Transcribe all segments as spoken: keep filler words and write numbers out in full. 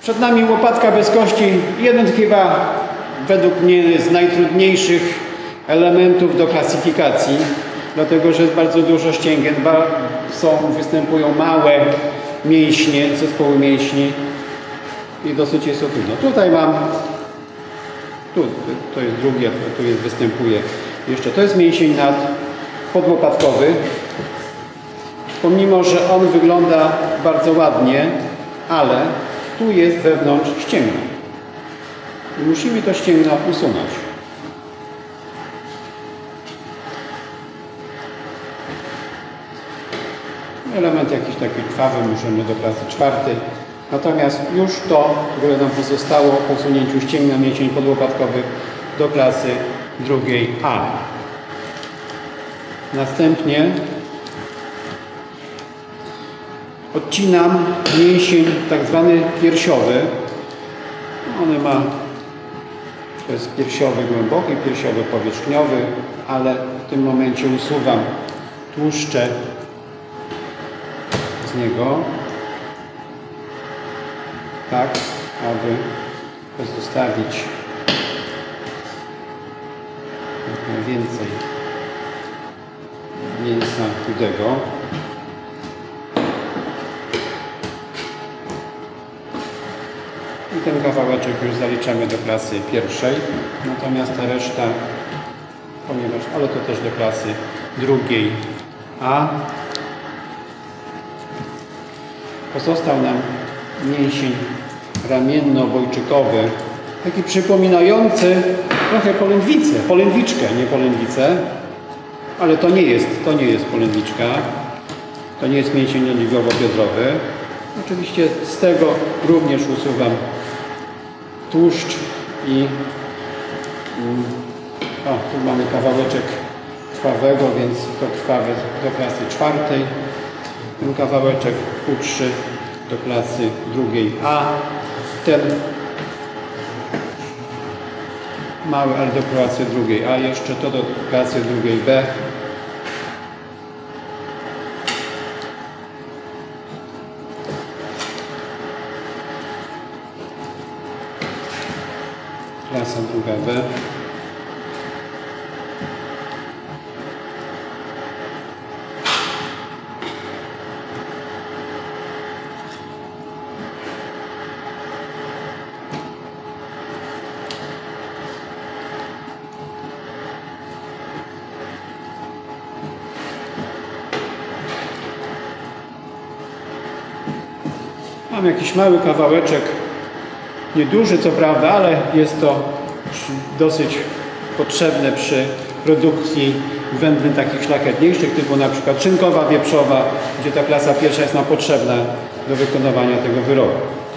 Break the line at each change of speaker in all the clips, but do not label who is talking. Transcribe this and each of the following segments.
Przed nami łopatka bez kości, jeden chyba według mnie z najtrudniejszych elementów do klasyfikacji, dlatego że jest bardzo dużo ścięgien, są, występują małe mięśnie, zespoły mięśni i dosyć jest to trudno. Tutaj mam, tu, to jest drugie, tu jest, występuje jeszcze, to jest mięsień nad podłopatkowy. Pomimo że on wygląda bardzo ładnie, ale tu jest wewnątrz ścięgno. I musimy to ścięgno usunąć. Element jakiś taki krwawy, możemy do klasy czwartej. Natomiast już to, które nam pozostało po usunięciu ścięgna mięsień podłopatkowy do klasy drugiej A. Następnie odcinam mięsień tak zwany piersiowy. On ma, to jest piersiowy głęboki, piersiowy powierzchniowy, ale w tym momencie usuwam tłuszcze z niego, tak, aby pozostawić jak najwięcej mięsa chudego. I ten kawałeczek już zaliczamy do klasy pierwszej, natomiast ta reszta, ponieważ, ale to też do klasy drugiej A. Pozostał nam mięsień ramienno-obojczykowy, taki przypominający trochę polędwicę, polędwiczkę, nie polędwicę, ale to nie jest, to nie jest polędwiczka, to nie jest mięsień lędźwiowo-biodrowy. Oczywiście z tego również usuwam tłuszcz i o, tu mamy kawałeczek krwawego, więc to krwawe do klasy czwartej. Ten kawałeczek chudszy do klasy drugiej A. Ten mały, ale do klasy drugiej A. Jeszcze to do klasy drugiej B. Klasa druga B. Mam jakiś mały kawałeczek, nieduży co prawda, ale jest to dosyć potrzebne przy produkcji wędlin takich szlachetniejszych, typu na przykład szynkowa, wieprzowa, gdzie ta klasa pierwsza jest nam potrzebna do wykonywania tego wyrobu.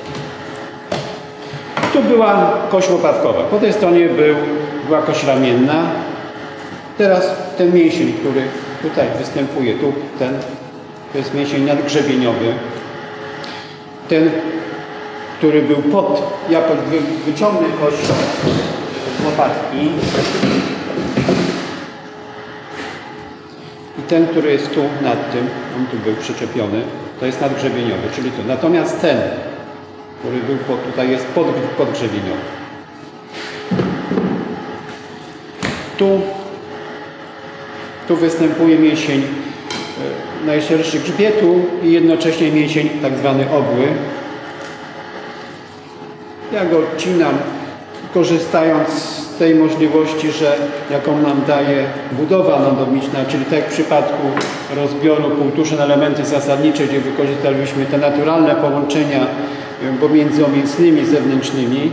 Tu była kość łopatkowa, po tej stronie był, była kość ramienna. Teraz ten mięsień, który tutaj występuje, tu ten, to jest mięsień nadgrzebieniowy. Ten, który był pod, ja wyciągnę kość z łopatki i ten, który jest tu nad tym, on tu był przyczepiony, to jest nadgrzebieniowy, czyli tu. Natomiast ten, który był pod, tutaj jest pod, podgrzebieniowy. Tu, tu występuje mięsień najszerszy grzbietu i jednocześnie mięsień tak zwany obły. Ja go odcinam, korzystając z tej możliwości, że jaką nam daje budowa anatomiczna, czyli tak jak w przypadku rozbioru półtuszy na elementy zasadnicze, gdzie wykorzystaliśmy te naturalne połączenia pomiędzy mięsnymi zewnętrznymi.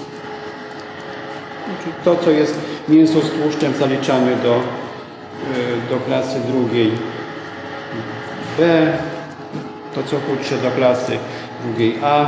To, co jest mięso z tłuszczem, zaliczamy do, do klasy drugiej B, to co chudsze do klasy drugiej A.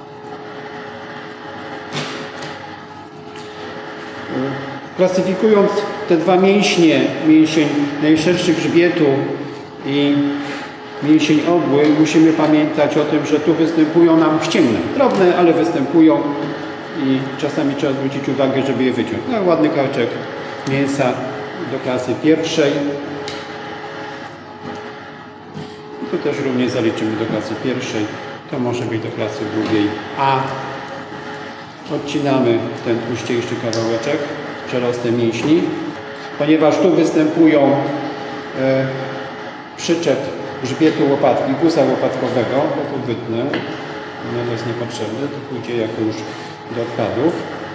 Klasyfikując te dwa mięśnie, mięsień najszerszy grzbietu i mięsień obły, musimy pamiętać o tym, że tu występują nam ścięgna. Drobne, ale występują i czasami trzeba zwrócić uwagę, żeby je wyciąć. No, ładny kawałeczek mięsa do klasy pierwszej. Tu też również zaliczymy do klasy pierwszej. To może być do klasy drugiej A. Odcinamy ten tłuściejszy kawałeczek z przerostem mięśni. Ponieważ tu występują e, przyczep grzbietu łopatki, guza łopatkowego, bo tu wytnę, no to jest niepotrzebne, to pójdzie jako już do odpadów.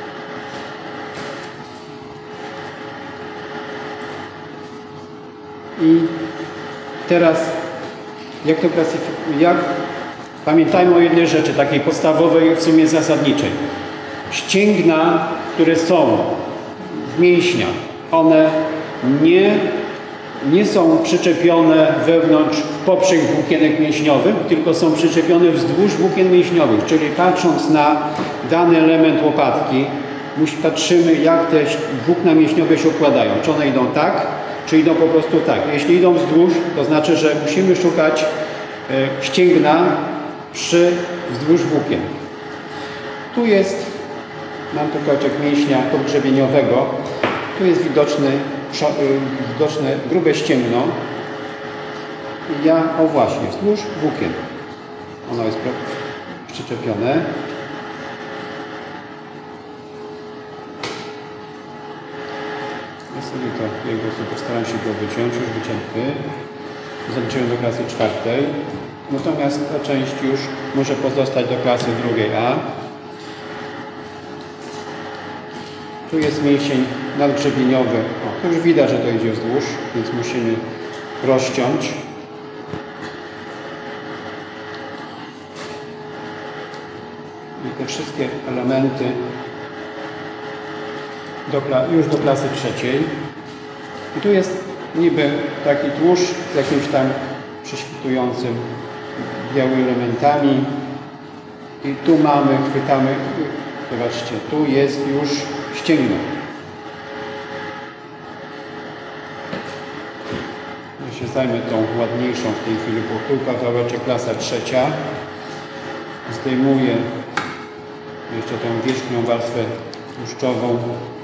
I teraz jak to klasyfikuje? Jak? Pamiętajmy o jednej rzeczy, takiej podstawowej, w sumie zasadniczej. Ścięgna, które są w mięśniach, one nie, nie są przyczepione wewnątrz, w poprzek włókienek mięśniowych, tylko są przyczepione wzdłuż włókien mięśniowych, czyli patrząc na dany element łopatki, patrzymy, jak te włókna mięśniowe się układają. Czy one idą tak, czy idą po prostu tak. Jeśli idą wzdłuż, to znaczy, że musimy szukać e, ścięgna przy wzdłuż włókien. Tu jest, mam tu kawałek mięśnia podgrzebieniowego, tu jest widoczny, widoczne grube ścięgno. I ja, o właśnie, wzdłuż włókien. Ono jest przyczepione. Ja sobie to, jego sobie postaram się go wyciąć, już wycięty. Zaliczyłem do klasy czwartej. Natomiast ta część już może pozostać do klasy drugiej A. Tu jest mięsień nadgrzebieniowy. O, to już widać, że to idzie wzdłuż, więc musimy rozciąć. I te wszystkie elementy do, już do klasy trzeciej. I tu jest niby taki tłuszcz z jakimś tam prześwitującym białymi elementami. I tu mamy, chwytamy, zobaczcie, tu jest już ścięgno. Ja się zajmę tą ładniejszą w tej chwili, bo tu kawałeczek klasa trzecia. Zdejmuję jeszcze tę wierzchnią warstwę tłuszczową.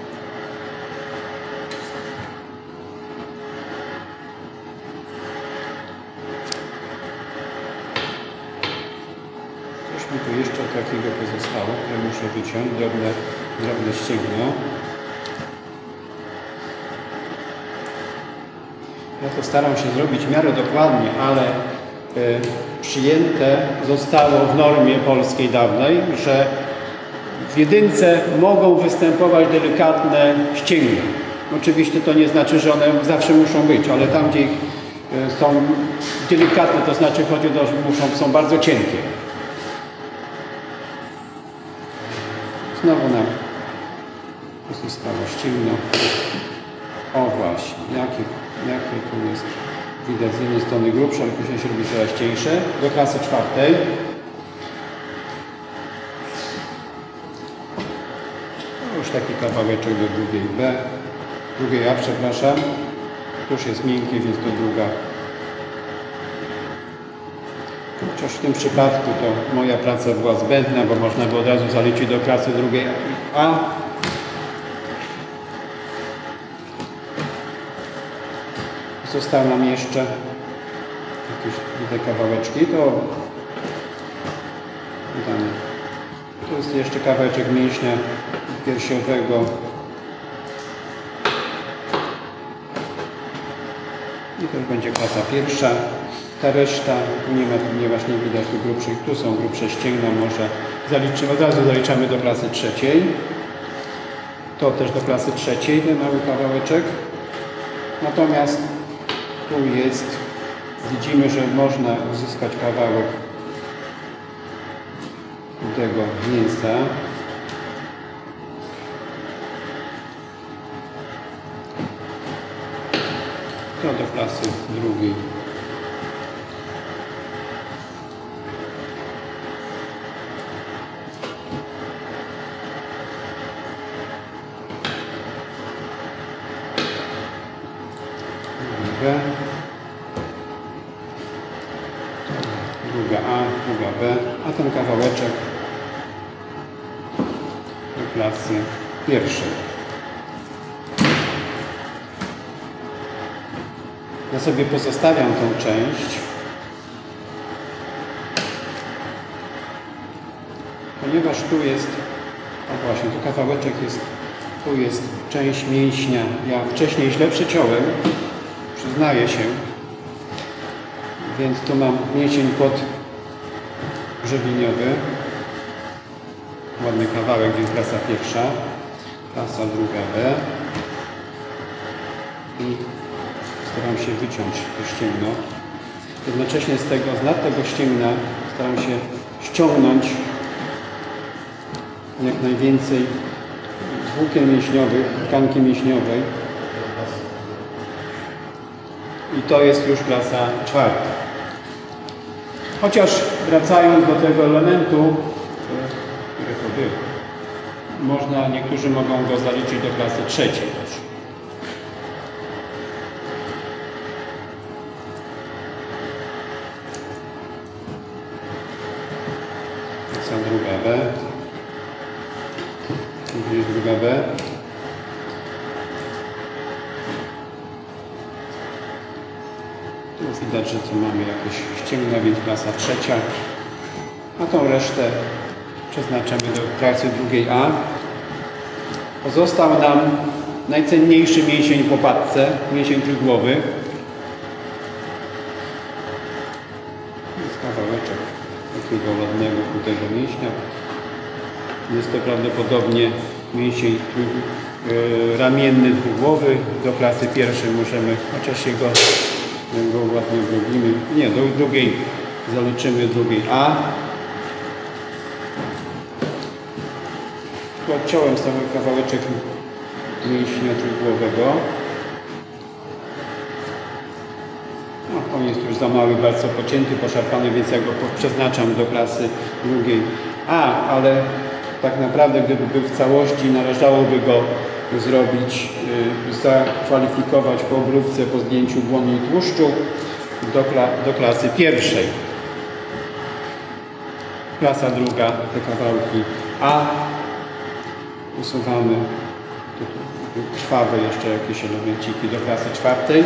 Coś mi tu jeszcze takiego pozostało, które muszę wyciąć, drobne, drobne ścięgno. Ja to staram się zrobić w miarę dokładnie, ale y, przyjęte zostało w normie polskiej dawnej, że w jedynce mogą występować delikatne ścięgna. Oczywiście to nie znaczy, że one zawsze muszą być, ale tam, gdzie ich y, są delikatne, to znaczy chodzi o to, że muszą, są bardzo cienkie. Znowu nam zostało ścięgno. O właśnie, jakie, jakie tu jest. Widać z jednej strony grubsze, ale później się robi coraz cieńsze. Do klasy czwartej. No już taki kawałeczek do drugiej B. Drugiej A, przepraszam. Tu już jest miękkie, więc to druga. Chociaż w tym przypadku to moja praca była zbędna, bo można by od razu zaliczyć do klasy drugiej A. Zostały nam jeszcze jakieś te kawałeczki. To damy. Tu jest jeszcze kawałeczek mięśnia piersiowego. I to już będzie klasa pierwsza. Ta reszta, nie ma, ponieważ nie widać tu grubszych, tu są grubsze ścięgna, może zaliczymy, od razu zaliczamy do klasy trzeciej. To też do klasy trzeciej, ten mały kawałeczek. Natomiast tu jest, widzimy, że można uzyskać kawałek tego mięsa. To do klasy drugiej. Druga. Druga A, druga B, a ten kawałeczek do klasy pierwszej. Ja sobie pozostawiam tą część ponieważ tu jest, o właśnie, tu kawałeczek jest, tu jest część mięśnia. Ja wcześniej źle przeciąłem, przyznaję się, więc tu mam mięsień podgrzebieniowy. Ładny kawałek, więc klasa pierwsza, klasa druga B. I staram się wyciąć to ścięgno. Jednocześnie z tego, z nad tego ścięgna staram się ściągnąć jak najwięcej włókien mięśniowych, tkanki mięśniowej. I to jest już klasa czwarta. Chociaż wracając do tego elementu, który to był, można, niektórzy mogą go zaliczyć do klasy trzeciej też. Klasa druga B. Tu jest druga B. Tu widać, że tu mamy jakieś ścięgna, więc klasa trzecia. A tą resztę przeznaczamy do klasy drugiej A. Pozostał nam najcenniejszy mięsień w łopatce, mięsień trójgłowy. Jest kawałeczek takiego ładnego, kutego mięśnia. Jest to prawdopodobnie mięsień trój, yy, ramienny dwugłowy. Do klasy pierwszej możemy, chociaż się go, go ładnie zrobimy. Nie, do drugiej zaliczymy drugiej A. Tu odciąłem sobie kawałeczek mięśnia trójgłowego. No, on jest już za mały, bardzo pocięty, poszarpany, więc ja go przeznaczam do klasy drugiej A, ale tak naprawdę gdyby był w całości, należałoby go zrobić, yy, zakwalifikować po obróbce, po zdjęciu błony i tłuszczu do, kla do klasy pierwszej. Klasa druga, te kawałki A. Usuwamy tu, tu krwawe jeszcze jakieś elemenciki do klasy czwartej.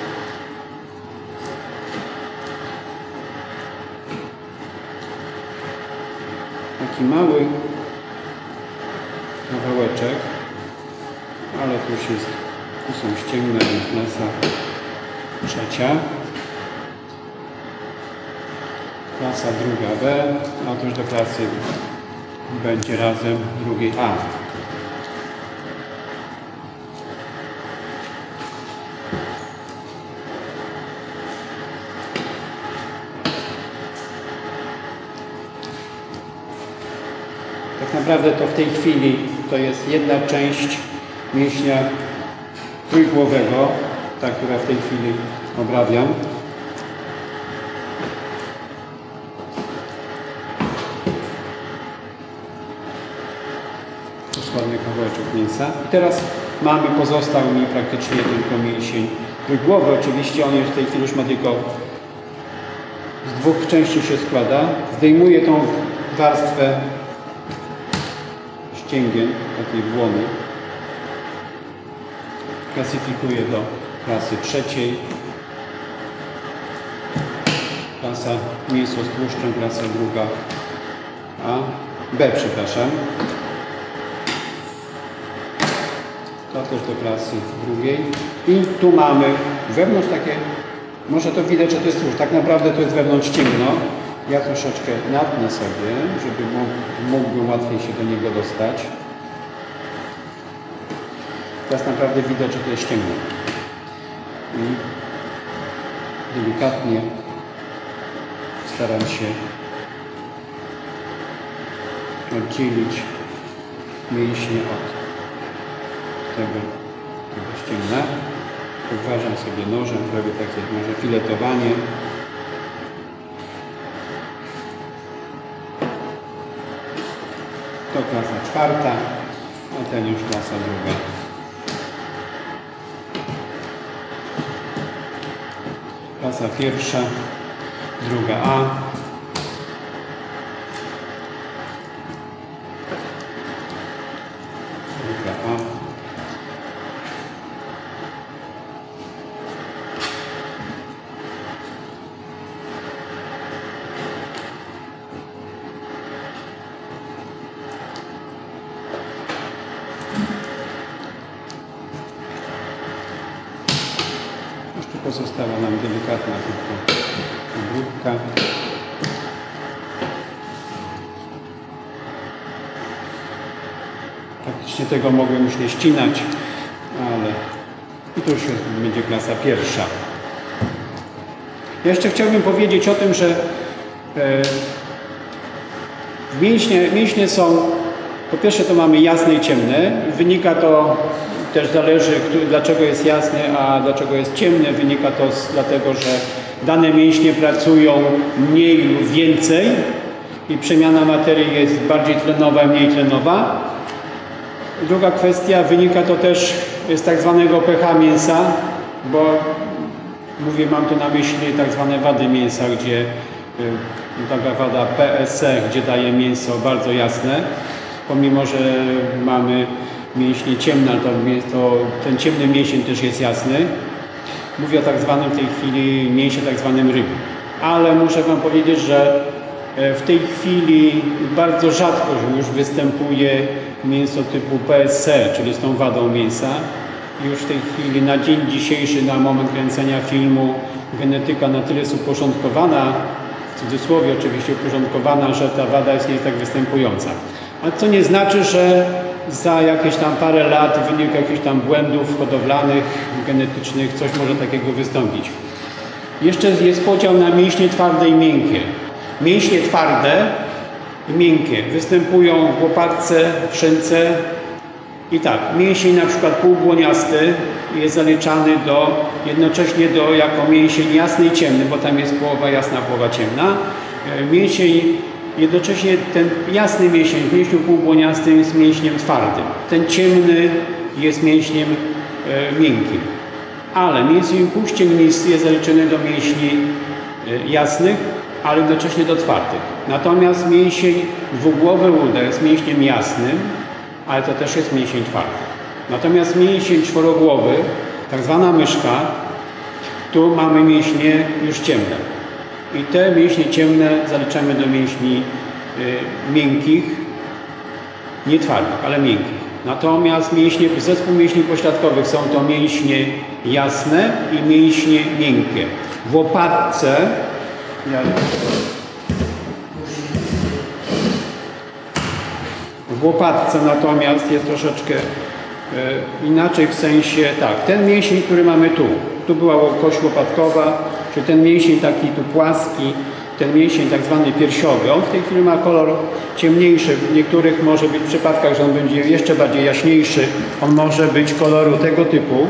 Taki mały kawałeczek, ale tu już jest, tu są ścięgna, więc klasa trzecia. Klasa druga B, a to już do klasy będzie razem drugiej A. Tak naprawdę to w tej chwili to jest jedna część mięśnia trójgłowego, ta, która w tej chwili obrabiam. To jest ładny kawałeczek mięsa. I teraz mamy, pozostał mi praktycznie tylko mięsień trójgłowy. Oczywiście on już w tej chwili już ma tylko z dwóch części się składa. Zdejmuję tą warstwę ścięgien, takiej błony. Klasyfikuję do klasy trzeciej. Klasa mięso z tłuszczem, klasa druga A. B, przepraszam. To też do klasy drugiej. I tu mamy wewnątrz takie, może to widać, że to jest tłuszcz. Tak naprawdę to jest wewnątrz ścięgno. Ja troszeczkę natnę sobie, żeby mógłbym łatwiej się do niego dostać. Teraz naprawdę widać, że to jest ścięgno. I delikatnie staram się oddzielić mięśnie od tego, tego ścięgna. Podważam sobie nożem, robię takie może filetowanie. To klasa czwarta, a ten już klasa druga. Klasa pierwsza, druga A. Druga A. pozostała nam delikatna tylko obróbka. Praktycznie tego mogłem już nie ścinać, ale i to już będzie klasa pierwsza. Ja jeszcze chciałbym powiedzieć o tym, że e, mięśnie, mięśnie są, po pierwsze to mamy jasne i ciemne. Wynika to, też zależy dlaczego jest jasny, a dlaczego jest ciemny. Wynika to z, dlatego, że dane mięśnie pracują mniej lub więcej i przemiana materii jest bardziej tlenowa, mniej tlenowa. Druga kwestia, wynika to też z tak zwanego pH mięsa, bo mówię, mam tu na myśli tak zwane wady mięsa, gdzie y, taka wada P S C, gdzie daje mięso bardzo jasne, pomimo że mamy mięśnie ciemne, to, to ten ciemny mięsień też jest jasny. Mówię o tak zwanym w tej chwili mięsie tak zwanym ryby. Ale muszę Wam powiedzieć, że w tej chwili bardzo rzadko już występuje mięso typu P S C, czyli z tą wadą mięsa. Już w tej chwili, na dzień dzisiejszy, na moment kręcenia filmu, genetyka na tyle jest uporządkowana, w cudzysłowie oczywiście uporządkowana, że ta wada jest nie tak występująca. A co nie znaczy, że za jakieś tam parę lat w wyniku jakichś tam błędów hodowlanych, genetycznych coś może takiego wystąpić. Jeszcze jest podział na mięśnie twarde i miękkie. Mięśnie twarde i miękkie występują w łopatce, w szynce i tak, mięsień na przykład półbłoniasty jest zaliczany do, jednocześnie do, jako mięsień jasny i ciemny, bo tam jest połowa jasna, połowa ciemna. Mięsień, jednocześnie ten jasny mięsień w mięśniu półbłoniastym jest mięśniem twardym. Ten ciemny jest mięśniem e, miękkim. Ale mięsień półściennisty jest zaliczony do mięśni e, jasnych, ale jednocześnie do twardych. Natomiast mięsień dwugłowy uda jest mięśniem jasnym, ale to też jest mięsień twardy. Natomiast mięsień czworogłowy, tak zwana myszka, tu mamy mięśnie już ciemne. I te mięśnie ciemne zaliczamy do mięśni y, miękkich, nie twardych, ale miękkich. Natomiast mięśnie, zespół mięśni pośladkowych są to mięśnie jasne i mięśnie miękkie. W łopatce W łopatce natomiast jest troszeczkę e, inaczej, w sensie tak, ten mięsień, który mamy tu, tu była kość łopatkowa, czyli ten mięsień taki tu płaski, ten mięsień tak zwany piersiowy, on w tej chwili ma kolor ciemniejszy, w niektórych może być w przypadkach, że on będzie jeszcze bardziej jaśniejszy, on może być koloru tego typu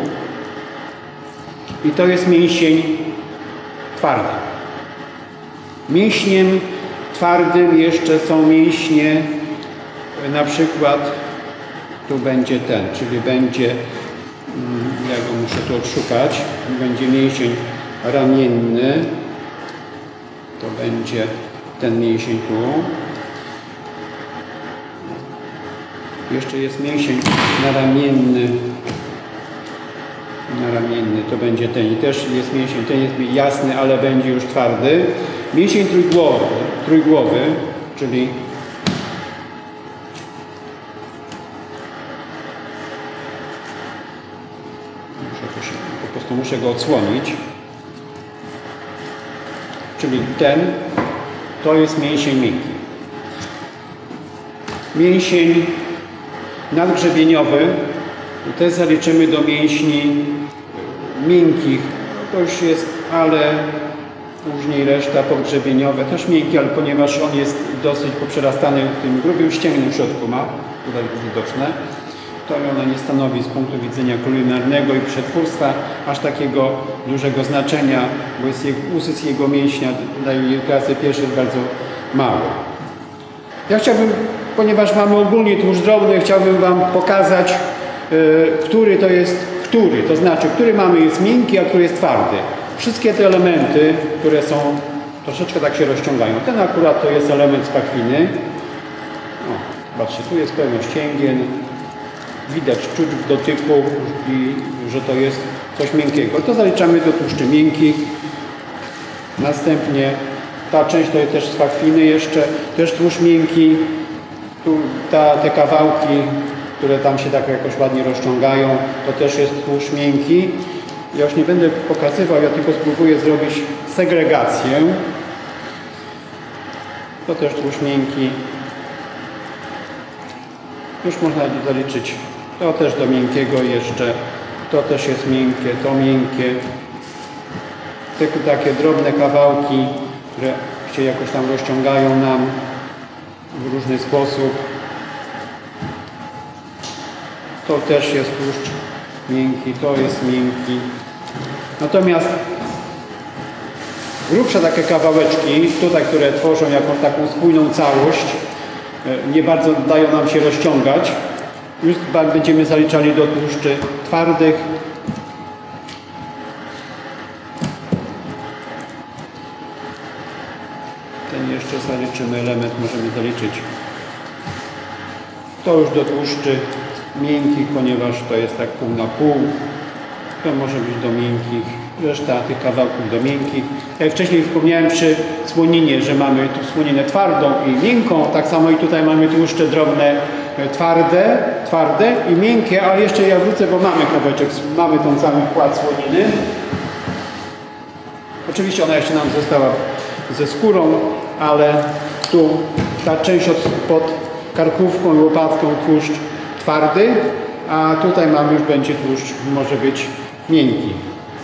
i to jest mięsień twardy. Mięśniem twardym jeszcze są mięśnie, na przykład tu będzie ten, czyli będzie, ja go muszę tu odszukać, będzie mięsień ramienny, to będzie ten mięsień tu. Jeszcze jest mięsień naramienny, naramienny, to będzie ten i też jest mięsień, ten jest jasny, ale będzie już twardy. Mięsień trójgłowy, trójgłowy, czyli po prostu muszę go odsłonić. Czyli ten to jest mięsień miękki. Mięsień nadgrzebieniowy też zaliczymy do mięśni miękkich. To już jest, ale później reszta podgrzebieniowe też miękkie, ale ponieważ on jest dosyć poprzerastany tym grubym ścięgnem w środku ma, tutaj widoczne, to ona nie stanowi z punktu widzenia kulinarnego i przetwórstwa aż takiego dużego znaczenia, bo jest jego, usysk jego mięśnia daje klasy pierwszej jest bardzo mały. Ja chciałbym, ponieważ mamy ogólnie tłuszcz drobny, chciałbym Wam pokazać, yy, który to jest, który, to znaczy, który mamy jest miękki, a który jest twardy. Wszystkie te elementy, które są, troszeczkę tak się rozciągają. Ten akurat to jest element z pachwiny. O, zobaczcie, tu jest pełno ścięgien. Widać, czuć w dotyku, i, że to jest coś miękkiego. To zaliczamy do tłuszczy miękkich. Następnie ta część to jest też z pachwiny jeszcze, też tłuszcz miękki. Tu ta, te kawałki, które tam się tak jakoś ładnie rozciągają, to też jest tłuszcz miękki. Ja już nie będę pokazywał, ja tylko spróbuję zrobić segregację. To też tłuszcz miękki. Już można zaliczyć. To też do miękkiego jeszcze. To też jest miękkie, to miękkie. Tylko takie drobne kawałki, które się jakoś tam rozciągają nam w różny sposób. To też jest tłuszcz miękki, to jest miękki. Natomiast grubsze takie kawałeczki, tutaj, które tworzą jakąś taką spójną całość, nie bardzo dają nam się rozciągać. Już będziemy zaliczali do tłuszczy twardych. Ten jeszcze zaliczymy element, możemy zaliczyć. To już do tłuszczy miękkich, ponieważ to jest tak pół na pół. To może być do miękkich. Reszta tych kawałków do miękkich. Jak wcześniej wspomniałem przy słoninie, że mamy tu słoninę twardą i miękką, tak samo i tutaj mamy tłuszcze drobne, twarde, twarde i miękkie, ale jeszcze ja wrócę, bo mamy kawałeczek, mamy tą cały płat słoniny. Oczywiście ona jeszcze nam została ze skórą, ale tu ta część od, pod karkówką i łopatką tłuszcz twardy, a tutaj mamy już będzie tłuszcz, może być miękki.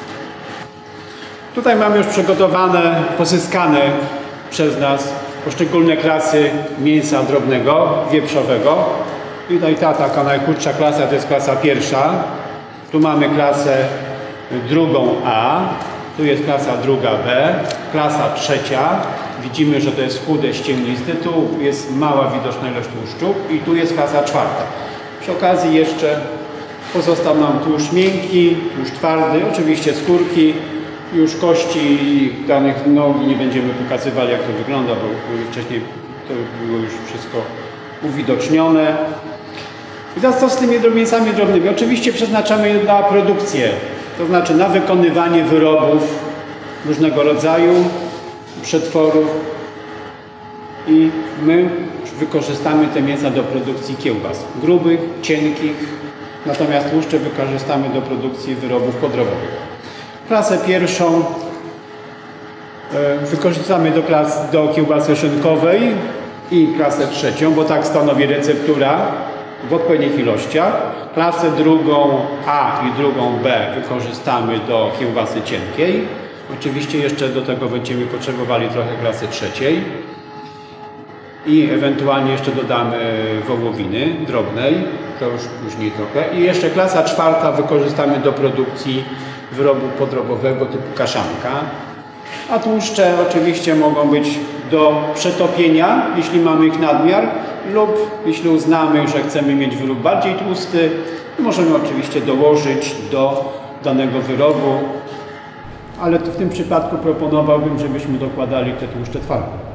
Tutaj mamy już przygotowane, pozyskane przez nas poszczególne klasy mięsa drobnego, wieprzowego. I tutaj ta taka najchudsza klasa to jest klasa pierwsza. Tu mamy klasę drugą A, tu jest klasa druga B, klasa trzecia. Widzimy, że to jest chude, ścięgniste, tu jest mała widoczna ilość tłuszczu i tu jest klasa czwarta. Przy okazji jeszcze pozostał nam tłuszcz miękki, tłuszcz twardy, oczywiście skórki. Już kości danych nogi nie będziemy pokazywali, jak to wygląda, bo wcześniej to było już wszystko uwidocznione. I teraz co z tymi mięsami drobnymi? Oczywiście przeznaczamy je na produkcję, to znaczy na wykonywanie wyrobów różnego rodzaju, przetworów i my wykorzystamy te mięsa do produkcji kiełbas grubych, cienkich, natomiast tłuszcze wykorzystamy do produkcji wyrobów podrobowych. Klasę pierwszą wykorzystamy do, klas, do kiełbasy szynkowej i klasę trzecią, bo tak stanowi receptura w odpowiednich ilościach. Klasę drugą A i drugą B wykorzystamy do kiełbasy cienkiej. Oczywiście jeszcze do tego będziemy potrzebowali trochę klasy trzeciej i ewentualnie jeszcze dodamy wołowiny drobnej, to już później trochę. I jeszcze klasa czwarta wykorzystamy do produkcji wyrobu podrobowego typu kaszanka. A tłuszcze oczywiście mogą być do przetopienia, jeśli mamy ich nadmiar, lub jeśli uznamy, że chcemy mieć wyrób bardziej tłusty, możemy oczywiście dołożyć do danego wyrobu, ale w tym przypadku proponowałbym, żebyśmy dokładali te tłuszcze twarde.